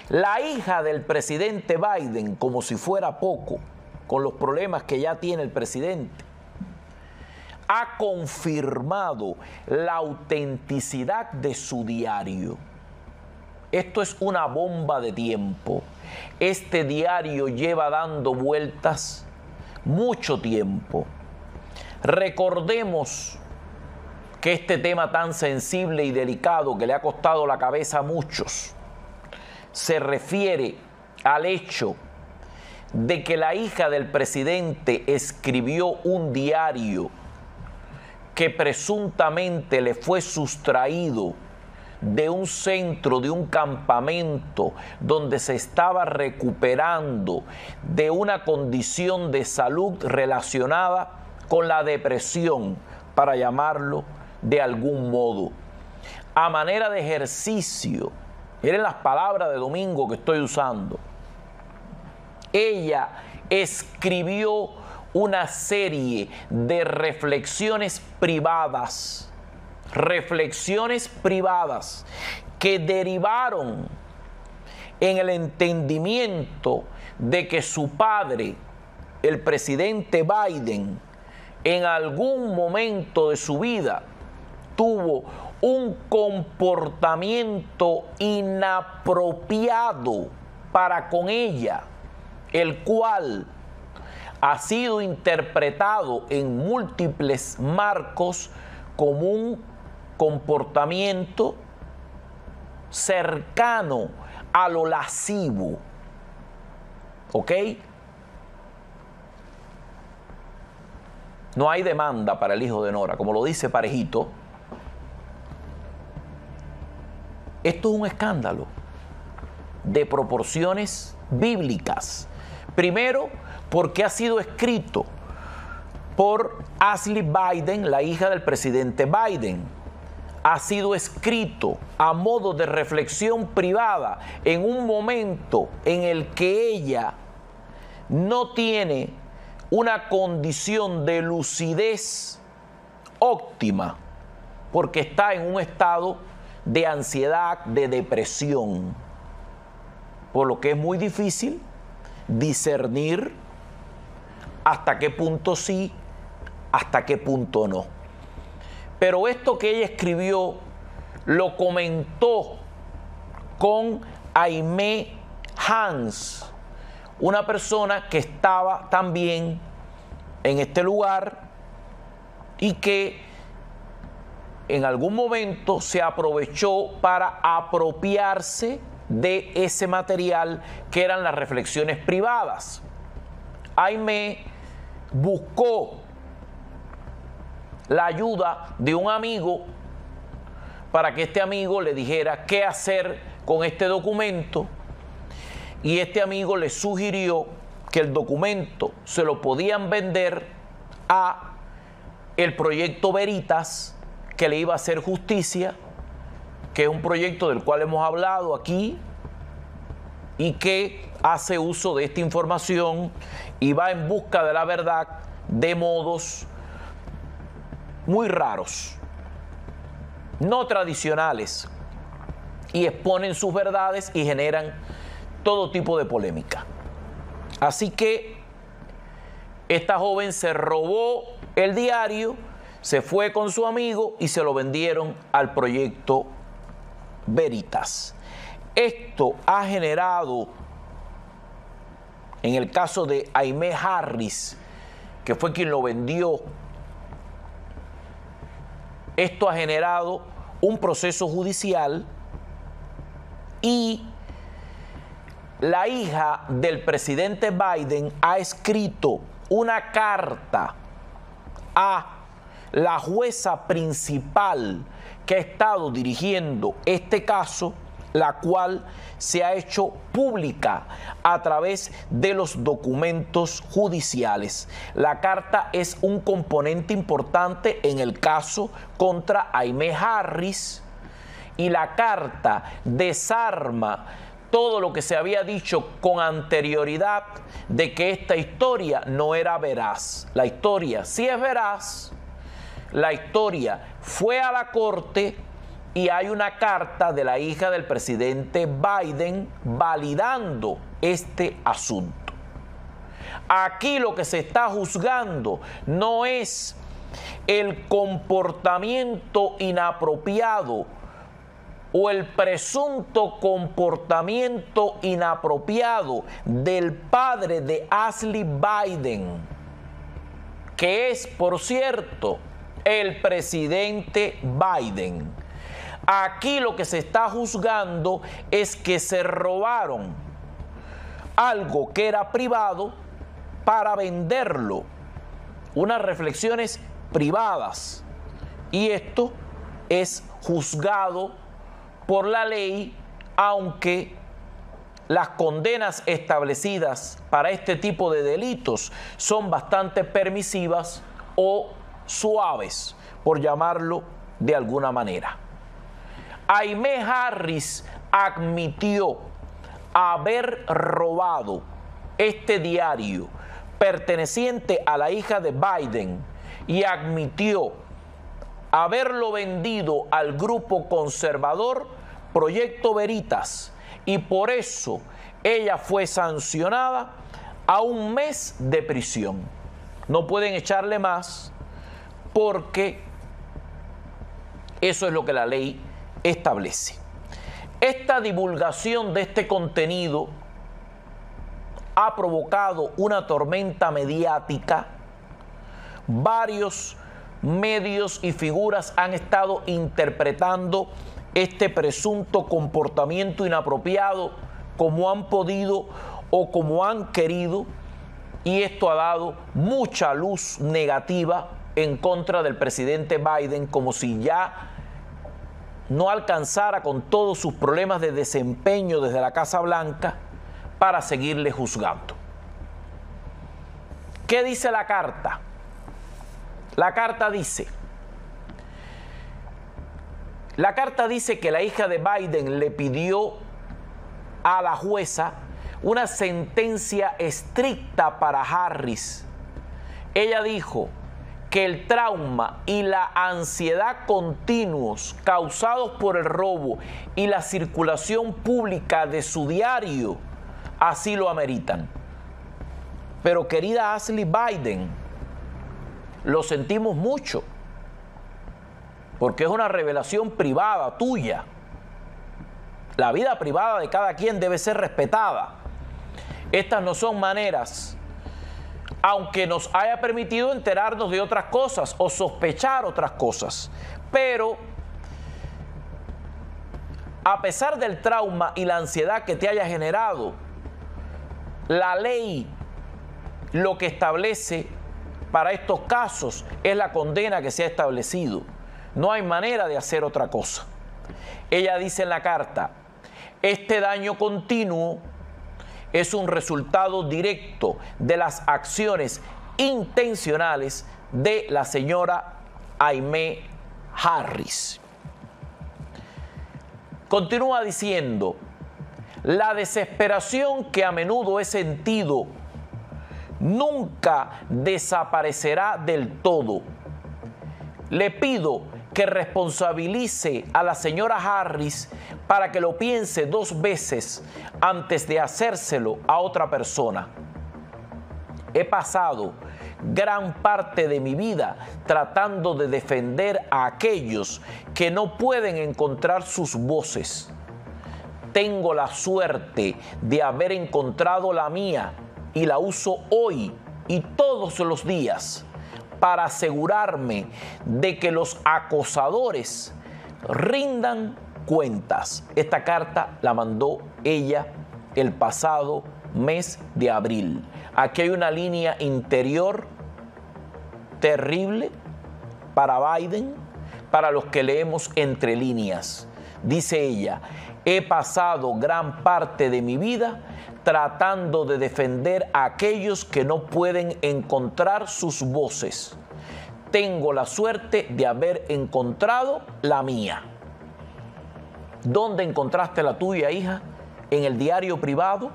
La hija del presidente Biden, como si fuera poco, con los problemas que ya tiene el presidente, ha confirmado la autenticidad de su diario. Esto es una bomba de tiempo. Este diario lleva dando vueltas mucho tiempo. Recordemos que este tema tan sensible y delicado que le ha costado la cabeza a muchos se refiere al hecho de que la hija del presidente escribió un diario que presuntamente le fue sustraído de un centro, de un campamento donde se estaba recuperando de una condición de salud relacionada con la depresión, para llamarlo de algún modo. A manera de ejercicio, miren las palabras de Domingo que estoy usando, ella escribió una serie de reflexiones privadas que derivaron en el entendimiento de que su padre, el presidente Biden, en algún momento de su vida tuvo un comportamiento inapropiado para con ella, el cual ha sido interpretado en múltiples marcos como un comportamiento cercano a lo lascivo. ¿Ok? No hay demanda para el hijo de Nora, como lo dice Parejito. Esto es un escándalo de proporciones bíblicas. Primero, porque ha sido escrito por Ashley Biden, la hija del presidente Biden. Ha sido escrito a modo de reflexión privada en un momento en el que ella no tiene una condición de lucidez óptima, porque está en un estado de ansiedad, de depresión, por lo que es muy difícil discernir hasta qué punto sí, hasta qué punto no. Pero esto que ella escribió lo comentó con Aimee Hans, una persona que estaba también en este lugar y que en algún momento se aprovechó para apropiarse de ese material que eran las reflexiones privadas. Aimee buscó la ayuda de un amigo para que este amigo le dijera qué hacer con este documento, y este amigo le sugirió que el documento se lo podían vender a el proyecto Veritas, que le iba a hacer justicia, que es un proyecto del cual hemos hablado aquí y que hace uso de esta información y va en busca de la verdad de modos muy raros, no tradicionales, y exponen sus verdades y generan todo tipo de polémica. Así que esta joven se robó el diario, se fue con su amigo y se lo vendieron al proyecto Veritas. Esto ha generado, en el caso de Aimee Harris, que fue quien lo vendió, esto ha generado un proceso judicial y la hija del presidente Biden ha escrito una carta a la jueza principal que ha estado dirigiendo este caso, la cual se ha hecho pública a través de los documentos judiciales. La carta es un componente importante en el caso contra Aimee Harris, y la carta desarma todo lo que se había dicho con anterioridad de que esta historia no era veraz. La historia sí es veraz, la historia fue a la corte y hay una carta de la hija del presidente Biden validando este asunto. Aquí lo que se está juzgando no es el comportamiento inapropiado o el presunto comportamiento inapropiado del padre de Ashley Biden, que es, por cierto, el presidente Biden. Aquí lo que se está juzgando es que se robaron algo que era privado para venderlo, unas reflexiones privadas, y esto es juzgado por la ley, aunque las condenas establecidas para este tipo de delitos son bastante permisivas o suaves, por llamarlo de alguna manera. Aimee Harris admitió haber robado este diario perteneciente a la hija de Biden y admitió haberlo vendido al grupo conservador Proyecto Veritas, y por eso ella fue sancionada a 1 mes de prisión. No pueden echarle más porque eso es lo que la ley establece. Esta divulgación de este contenido ha provocado una tormenta mediática. Varios medios y figuras han estado interpretando este presunto comportamiento inapropiado como han podido o como han querido, y esto ha dado mucha luz negativa en contra del presidente Biden, como si ya no alcanzara con todos sus problemas de desempeño desde la Casa Blanca para seguirle juzgando. ¿Qué dice la carta? La carta dice que la hija de Biden le pidió a la jueza una sentencia estricta para Harris. Ella dijo que el trauma y la ansiedad continuos causados por el robo y la circulación pública de su diario así lo ameritan. Pero querida Ashley Biden, lo sentimos mucho, porque es una revelación privada tuya. La vida privada de cada quien debe ser respetada. Estas no son maneras, aunque nos haya permitido enterarnos de otras cosas o sospechar otras cosas. Pero a pesar del trauma y la ansiedad que te haya generado, la ley lo que establece para estos casos es la condena que se ha establecido. No hay manera de hacer otra cosa. Ella dice en la carta: este daño continuo es un resultado directo de las acciones intencionales de la señora Aimee Harris. Continúa diciendo: la desesperación que a menudo he sentido nunca desaparecerá del todo. Le pido que responsabilice a la señora Harris para que lo piense 2 veces antes de hacérselo a otra persona. He pasado gran parte de mi vida tratando de defender a aquellos que no pueden encontrar sus voces. Tengo la suerte de haber encontrado la mía y la uso hoy y todos los días para asegurarme de que los acosadores rindan cuentas. Esta carta la mandó ella el pasado mes de abril. Aquí hay una línea interior terrible para Biden, para los que leemos entre líneas. Dice ella: he pasado gran parte de mi vida tratando de defender a aquellos que no pueden encontrar sus voces. Tengo la suerte de haber encontrado la mía. ¿Dónde encontraste la tuya, hija? ¿En el diario privado?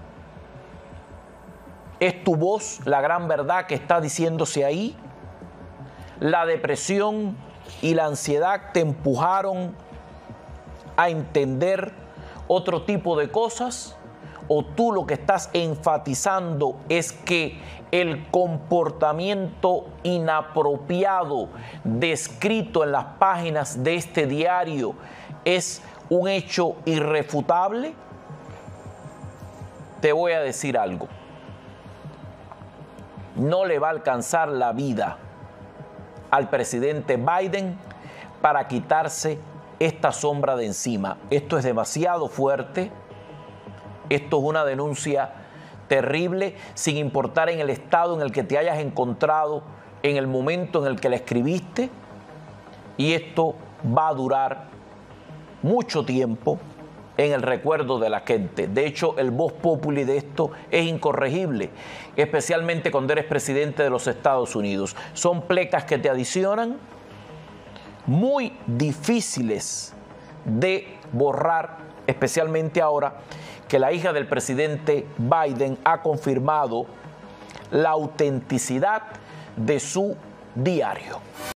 ¿Es tu voz la gran verdad que está diciéndose ahí? ¿La depresión y la ansiedad te empujaron a entender otro tipo de cosas? ¿O tú lo que estás enfatizando es que el comportamiento inapropiado descrito en las páginas de este diario es un hecho irrefutable? Te voy a decir algo. No le va a alcanzar la vida al presidente Biden para quitarse esta sombra de encima. Esto es demasiado fuerte. Esto es una denuncia terrible, sin importar en el estado en el que te hayas encontrado, en el momento en el que la escribiste. Y esto va a durar mucho tiempo en el recuerdo de la gente. De hecho, el vox populi de esto es incorregible, especialmente cuando eres presidente de los Estados Unidos. Son plecas que te adicionan, muy difíciles de borrar, especialmente ahora que la hija del presidente Biden ha confirmado la autenticidad de su diario.